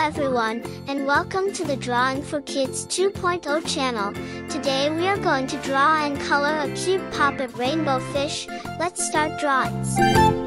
everyone, and welcome to the Drawing for Kids 2.0 channel. Today we are going to draw and color a cute puppet rainbow fish. Let's start drawings.